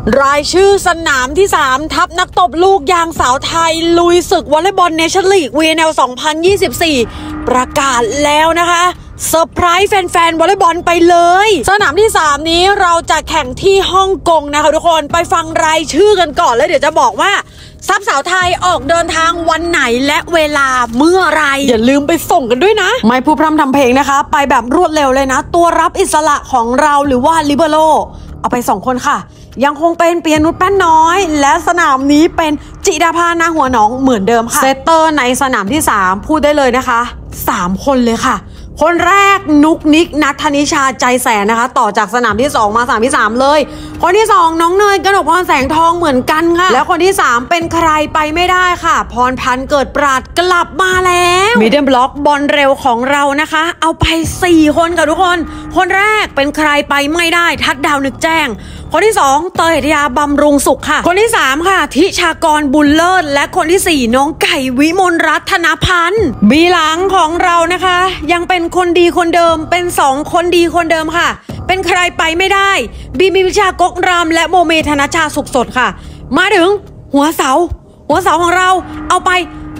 รายชื่อสนามที่3ทัพนักตบลูกยางสาวไทยลุยศึกวอลเลย์บอลเนชั่นลีก VNL 2024 ประกาศแล้วนะคะเซอร์ไพรส์แฟนๆวอลเลย์บอลไปเลยสนามที่3นี้เราจะแข่งที่ฮ่องกงนะคะทุกคนไปฟังรายชื่อกันก่อนแล้วเดี๋ยวจะบอกว่าทัพสาวไทยออกเดินทางวันไหนและเวลาเมื่อไรอย่าลืมไปส่งกันด้วยนะไม่พูดพร่ำทำเพลงนะคะไปแบบรวดเร็วเลยนะตัวรับอิสระของเราหรือว่าลิเบโรเอาไป2คนค่ะยังคงเป็นปียนุชแป้นน้อยและสนามนี้เป็นจิดาภานาหัวหนองเหมือนเดิมค่ะเซตเตอร์ในสนามที่3พูดได้เลยนะคะ3คนเลยค่ะคนแรกนุกนิกนัทธนิชาใจแสนนะคะต่อจากสนามที่2มาสนามที่3เลยคนที่2น้องเนยกนกพรแสงทองเหมือนกันค่ะแล้วคนที่3เป็นใครไปไม่ได้ค่ะพรพันธ์เกิดปราดกลับมาแล้วมีเดียมบล็อกบอลเร็วของเรานะคะเอาไป4คนค่ะทุกคนคนแรกเป็นใครไปไม่ได้ทัดดาวนึกแจ้งคนที่2เตยธยาบำรุงสุขค่ะคนที่3ค่ะทิชากรบุญเลิศและคนที่4น้องไก่วิมลรัตนพันธ์บีหลังของเรานะคะยังเป็นคนดีคนเดิมเป็น2คนดีคนเดิมค่ะเป็นใครไปไม่ได้บีมีวิชากกรำและโมเมธนชาสุขสดค่ะมาถึงหัวเสาของเราเอาไป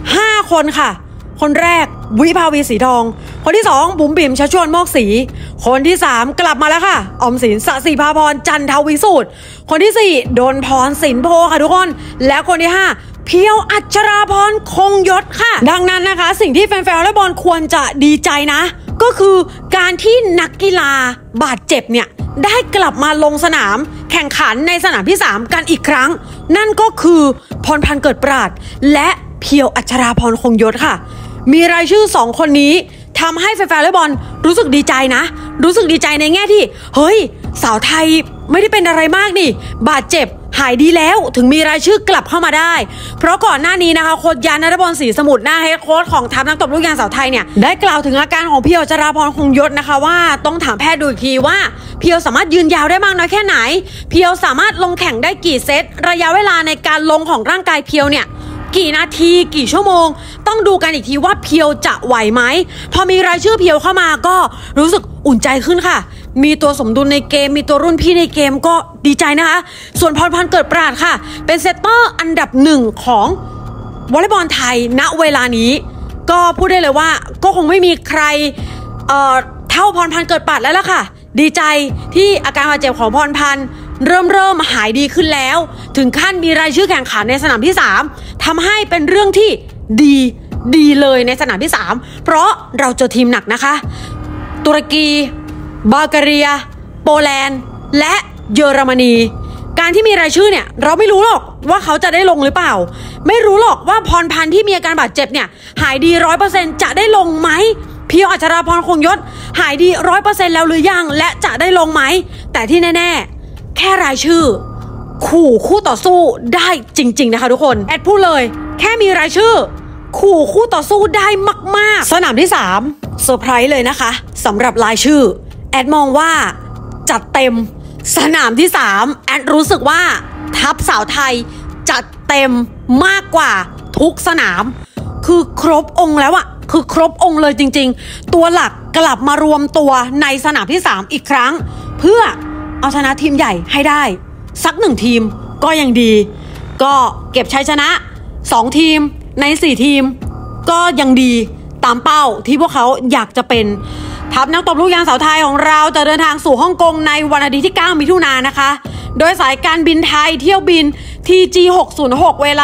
5คนค่ะคนแรกวิภาวีสีทองคนที่2บุ๋มบิ่มชัชวรโมกศรีคนที่3กลับมาแล้วค่ะออมสินสศิภาพรจันทวิสูตรคนที่4ดนพรสินโพค่ะทุกคนและคนที่5เพียวอัชราพรคงยศค่ะดังนั้นนะคะสิ่งที่แฟนๆวอลเลย์บอลควรจะดีใจนะก็คือการที่นักกีฬาบาดเจ็บเนี่ยได้กลับมาลงสนามแข่งขันในสนามที่3กันอีกครั้งนั่นก็คือพรพันธ์เกิดปราดและเพียวอัชราพรคงยศค่ะมีรายชื่อ2คนนี้ทำให้แฟนๆวอลเลย์บอลรู้สึกดีใจนะรู้สึกดีใจในแง่ที่เฮ้ยสาวไทยไม่ได้เป็นอะไรมากนี่บาดเจ็บหายดีแล้วถึงมีรายชื่อกลับเข้ามาได้เพราะก่อนหน้านี้นะคะโค้ชยานณบลศรีสมุทรหน้าเฮดโค้ชของทัพนักตบลูกยางสาวไทยเนี่ยได้กล่าวถึงอาการของเพียวอัชราพรคงยศนะคะว่าต้องถามแพทย์ดูอีกทีว่าเพียวสามารถยืนยาวได้มากน้อยแค่ไหนเพียวสามารถลงแข่งได้กี่เซตระยะเวลาในการลงของร่างกายเพียวเนี่ยกี่นาทีกี่ชั่วโมงต้องดูกันอีกทีว่าเพียวจะไหวไหมพอมีรายชื่อเพียวเข้ามาก็รู้สึกอุ่นใจขึ้นค่ะมีตัวสมดุลในเกมมีตัวรุ่นพี่ในเกมก็ดีใจนะคะส่วนพรพันธ์เกิดปราดค่ะเป็นเซตเตอร์อันดับ1ของวอลเลย์บอลไทยณเวลานี้ก็พูดได้เลยว่าก็คงไม่มีใครเท่าพรพันธ์เกิดปราดแล้วล่ะค่ะดีใจที่อาการบาดเจ็บของพรพันธ์เริ่มหายดีขึ้นแล้วถึงขั้นมีรายชื่อแข่งขันในสนามที่3ทำให้เป็นเรื่องที่ดีเลยในสนามที่3เพราะเราเจอทีมหนักนะคะตุรกีบัลแกเรียโปแลนด์และเยอรมนีการที่มีรายชื่อเนี่ยเราไม่รู้หรอกว่าเขาจะได้ลงหรือเปล่าไม่รู้หรอกว่าพรพันธ์ที่มีอาการบาดเจ็บเนี่ยหายดี 100% จะได้ลงไหมเพียวอัชราพรคงยศหายดี 100% แล้วหรือยังและจะได้ลงไหมแต่ที่แน่ๆแค่รายชื่อคู่ต่อสู้ได้จริงๆนะคะทุกคนแอดพูดเลยแค่มีรายชื่อคู่ต่อสู้ได้มากๆสนามที่3เซอร์ไพรส์เลยนะคะสำหรับรายชื่อแอดมองว่าจัดเต็มสนามที่3แอดรู้สึกว่าทัพสาวไทยจัดเต็มมากกว่าทุกสนามคือครบองค์แล้วอะคือครบองค์เลยจริงๆตัวหลักกลับมารวมตัวในสนามที่3อีกครั้งเพื่อเอาชนะทีมใหญ่ให้ได้สัก1ทีมก็ยังดีก็เก็บชัยชนะ2ทีมใน4ทีมก็ยังดีตามเป้าที่พวกเขาอยากจะเป็นทัพนักตบลูกยางสาวไทยของเราจะเดินทางสู่ฮ่องกงในวันอาทิตย์ที่9 มิถุนายนนะคะโดยสายการบินไทยเที่ยวบิน TG 606เวลา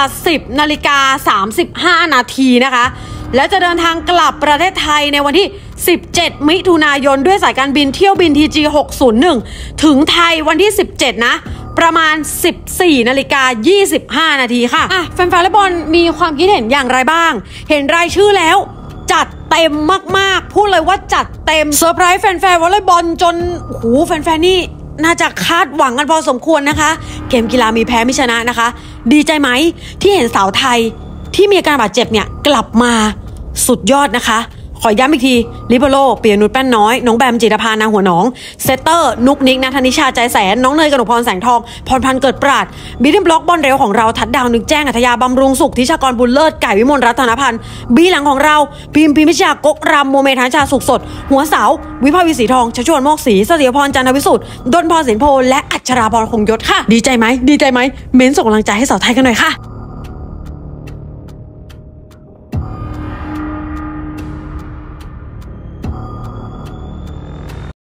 10:35 นาทีนะคะและจะเดินทางกลับประเทศไทยในวันที่17 มิถุนายนด้วยสายการบินเที่ยวบิน TG 601ถึงไทยวันที่17นะประมาณ 14:25 นาทีค่ะแฟนๆวอลเลย์บอลมีความคิดเห็นอย่างไรบ้างเห็นรายชื่อแล้วจัดเต็มมากๆพูดเลยว่าจัดเต็มเซอร์ไพรส์แฟนๆวอลเลย์บอลจนแฟนๆนี่น่าจะคาดหวังกันพอสมควรนะคะเกมกีฬามีแพ้ไม่ชนะนะคะดีใจไหมที่เห็นสาวไทยที่มีอาการบาดเจ็บเนี่ยกลับมาสุดยอดนะคะขอย้ำอีกทีลิเบโรเปียนุชแป้นน้อยน้องแบมจิตรภานาหัวหนองเซตเตอร์นุกนิกนัทนิชาใจแสนน้องเนยกนกพรแสงทองพรพันธ์เกิดปราดบีดิมบล็อกบอลเร็วของเราทัดดาวนึกแจ้งอัธยาบำรุงสุขทิชากรบุญเลิศไก่วิมลรัตนพันธ์บีหลังของเราพิมพิชยากกรำโมเมธาชาสุขสดหัวเสาวิภาวีสีทองชัชวรโมกศรีเสถียรพรจันทวิสุทธิ์ดลพรสินโพและอัชราพรคงยศค่ะดีใจไหมเม้นส่งกำลังใจให้สาวไทยกันหน่อยค่ะ